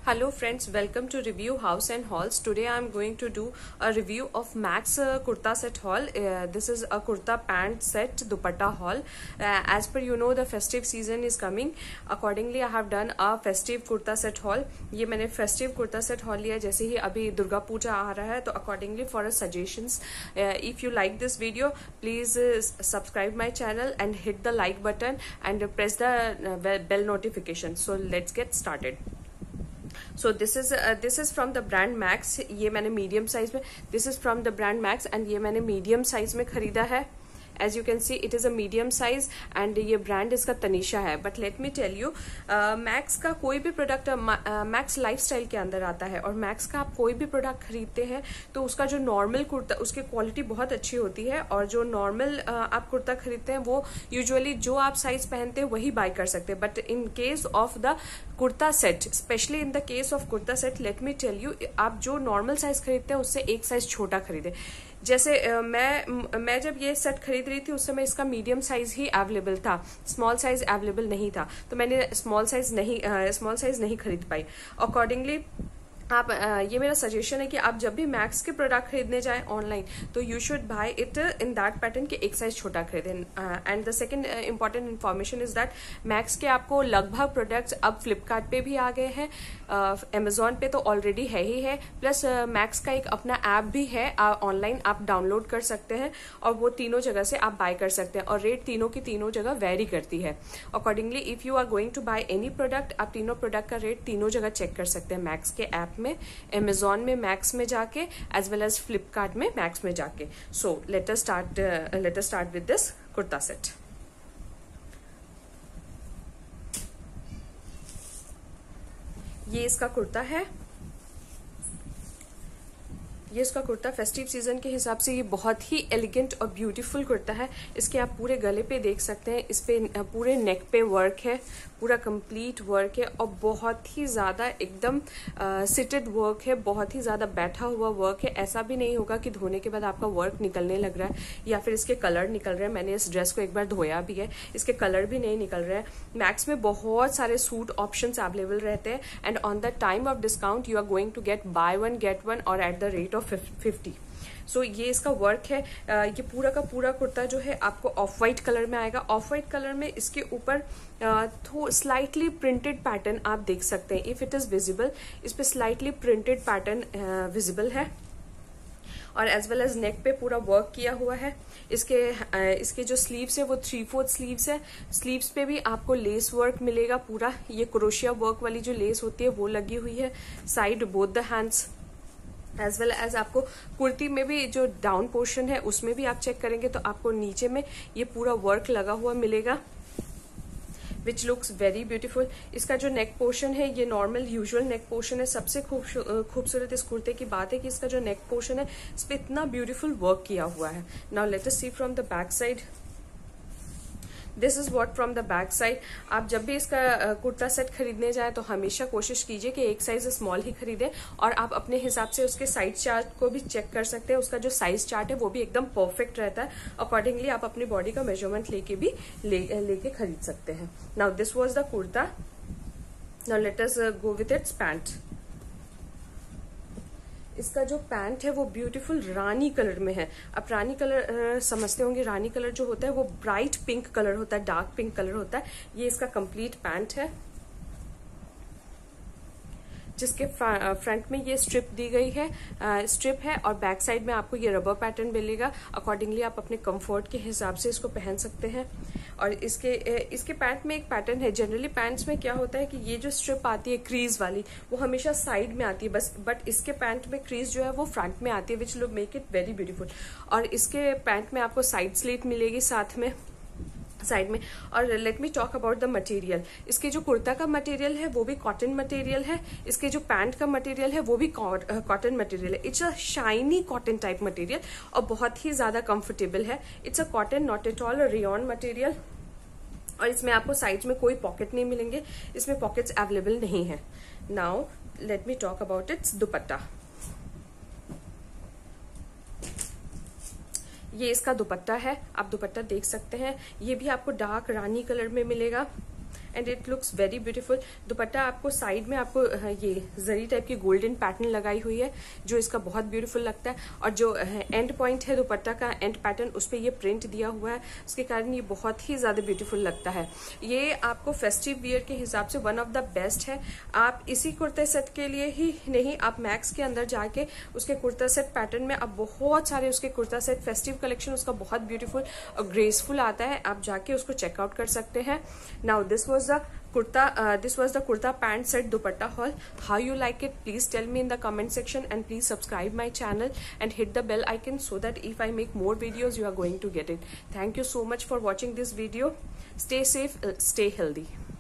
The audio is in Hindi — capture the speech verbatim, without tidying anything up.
Hello friends, welcome to Review House and Halls. Today I am going to do a review of Max uh, kurta set haul. Uh, this is a kurta pant set dupatta haul. Uh, as per you know the festive season is coming. Accordingly I have done a festive kurta set haul. ये मैंने festive kurta set haul लिया जैसे ही अभी दुर्गा पूजा आ रहा है तो accordingly for a suggestions. Uh, if you like this video, please uh, subscribe my channel and hit the like button and press the uh, bell notification. So let's get started. So this is this is from the brand Max. ये मैंने मीडियम साइज में this is from the brand Max and ये मैंने मीडियम साइज में खरीदा है. As you can see it is a medium size and ये ब्रांड इसका तनीषा है. But let me tell you, Max का कोई भी प्रोडक्ट मैक्स लाइफस्टाइल के अंदर आता है और मैक्स का आप कोई भी प्रोडक्ट खरीदते हैं तो उसका जो नॉर्मल कुर्ता उसकी क्वालिटी बहुत अच्छी होती है और जो नॉर्मल uh, आप कुर्ता खरीदते हैं वो यूजुअली जो आप साइज पहनते हैं वही बाय कर सकते हैं. But in case of the kurta set, specially in the case of kurta set, let me tell you, आप जो नॉर्मल साइज खरीदते हैं उससे एक साइज छोटा खरीदे. जैसे uh, मैं मैं जब ये सेट खरीद रही थी उस समय इसका मीडियम साइज ही अवेलेबल था, स्मॉल साइज अवेलेबल नहीं था, तो मैंने स्मॉल साइज नहीं स्मॉल uh, साइज नहीं खरीद पाई. अकॉर्डिंगली आप ये मेरा सजेशन है कि आप जब भी मैक्स के प्रोडक्ट खरीदने जाएं ऑनलाइन तो you should buy it in that pattern के एक साइज छोटा खरीदें. And the second important information is that Max के आपको लगभग प्रोडक्ट्स अब फ्लिपकार्ट पे भी आ गए हैं, अमेजोन uh, पे तो ऑलरेडी है ही है, प्लस मैक्स uh, का एक अपना ऐप भी है ऑनलाइन, uh, आप डाउनलोड कर सकते हैं और वो तीनों जगह से आप बाय कर सकते हैं और रेट तीनों की तीनों जगह वेरी करती है. Accordingly if you are going to buy any product, आप तीनों प्रोडक्ट का रेट तीनों जगह चेक कर सकते हैं, मैक्स के ऐप में, अमेजोन में मैक्स में जाके, एज वेल एज फ्लिपकार्ट में मैक्स में जाके. So let us start let us start with this kurta set. ये इसका कुर्ता है. ये इसका कुर्ता फेस्टिव सीजन के हिसाब से ये बहुत ही एलिगेंट और ब्यूटीफुल कुर्ता है. इसके आप पूरे गले पे देख सकते हैं, इस पे पूरे नेक पे वर्क है, पूरा कंप्लीट वर्क है और बहुत ही ज़्यादा एकदम सिटेड वर्क है, बहुत ही ज़्यादा बैठा हुआ वर्क है. ऐसा भी नहीं होगा कि धोने के बाद आपका वर्क निकलने लग रहा है या फिर इसके कलर निकल रहे हैं. मैंने इस ड्रेस को एक बार धोया भी है, इसके कलर भी नहीं निकल रहे हैं. मैक्स में बहुत सारे सूट ऑप्शंस अवेलेबल रहते हैं and on the time of discount you are going to get buy one get one और at the rate of fifty. So ये इसका वर्क है. ये पूरा का पूरा कुर्ता जो है आपको ऑफ वाइट कलर में आएगा. ऑफ वाइट कलर में इसके ऊपर थो स्लाइटली प्रिंटेड पैटर्न आप देख सकते हैं. इफ इट इज विजिबल, इस पे स्लाइटली प्रिंटेड पैटर्न विजिबल है और एज वेल एज नेक पे पूरा वर्क किया हुआ है. इसके इसके जो स्लीव्स है वो थ्री फोर्थ स्लीव्स है. स्लीव्स पे भी आपको लेस वर्क मिलेगा पूरा. ये क्रोशिया वर्क वाली जो लेस होती है वो लगी हुई है side both the hands. As well as आपको कुर्ती में भी जो डाउन पोर्शन है उसमें भी आप चेक करेंगे तो आपको नीचे में ये पूरा वर्क लगा हुआ मिलेगा विच लुक्स वेरी ब्यूटीफुल. इसका जो नेक पोर्शन है ये नॉर्मल यूजुअल नेक पोर्शन है. सबसे खूबसूरत इस कुर्ते की बात है कि इसका जो नेक पोर्शन है इस पर इतना ब्यूटीफुल वर्क किया हुआ है. Now let us see from the back side. This is what from the back side. आप जब भी इसका कुर्ता सेट खरीदने जाए तो हमेशा कोशिश कीजिए कि एक साइज स्मॉल ही खरीदें और आप अपने हिसाब से उसके साइज चार्ट को भी चेक कर सकते हैं. उसका जो साइज चार्ट है वो भी एकदम परफेक्ट रहता है. अकॉर्डिंगली आप अपनी बॉडी का मेजरमेंट लेके भी ले, लेके खरीद सकते हैं. Now this was the kurta. Now let us go with its pant. इसका जो पैंट है वो ब्यूटीफुल रानी कलर में है. आप रानी कलर समझते होंगे, रानी कलर जो होता है वो ब्राइट पिंक कलर होता है, डार्क पिंक कलर होता है. ये इसका कंप्लीट पैंट है जिसके फ्रंट में ये स्ट्रिप दी गई है, स्ट्रिप है और बैक साइड में आपको ये रबर पैटर्न मिलेगा. अकॉर्डिंगली आप अपने कंफर्ट के हिसाब से इसको पहन सकते हैं. और इसके इसके पैंट में एक पैटर्न है. जनरली पैंट्स में क्या होता है कि ये जो स्ट्रिप आती है क्रीज वाली वो हमेशा साइड में आती है बस, बट इसके पैंट में क्रीज जो है वो फ्रंट में आती है which look make it very beautiful. और इसके पैंट में आपको साइड स्लिट मिलेगी साथ में साइड में. और let me talk about the material. इसके जो कुर्ता का मटेरियल है वो भी कॉटन मटेरियल है. इसके जो पैंट का मटेरियल है वो भी कॉटन मटेरियल है. It's a shiny cotton type material और बहुत ही ज्यादा कंफर्टेबल है. It's a cotton, not at all rayon material. और इसमें आपको साइड में कोई पॉकेट नहीं मिलेंगे, इसमें पॉकेट्स अवेलेबल नहीं है. Now let me talk about its dupatta. ये इसका दुपट्टा है, आप दुपट्टा देख सकते हैं. ये भी आपको डार्क रानी कलर में मिलेगा and it looks very beautiful. Dupatta आपको साइड में आपको ये जरी टाइप की गोल्डन पैटर्न लगाई हुई है जो इसका बहुत ब्यूटीफुल लगता है, और जो एंड पॉइंट है दुपट्टा का एंड पैटर्न उस पर ये प्रिंट दिया हुआ है, उसके कारण ये बहुत ही ज्यादा ब्यूटीफुल लगता है। ये आपको फेस्टिव वियर के हिसाब से वन ऑफ द बेस्ट है। आप इसी कुर्ते सेट के लिए ही नहीं, आप मैक्स के अंदर जाके उसके कुर्ता सेट पैटर्न में अब बहुत सारे उसके कुर्ता सेट फेस्टिव कलेक्शन उसका बहुत ब्यूटीफुल और ग्रेसफुल आता है, आप जाके उसको चेकआउट कर सकते हैं। Now this was the kurta uh, this was the kurta pant set dupatta haul. How you like it, please tell me in the comment section, and please subscribe my channel and hit the bell icon so that if I make more videos you are going to get it. Thank you so much for watching this video. Stay safe, uh, stay healthy.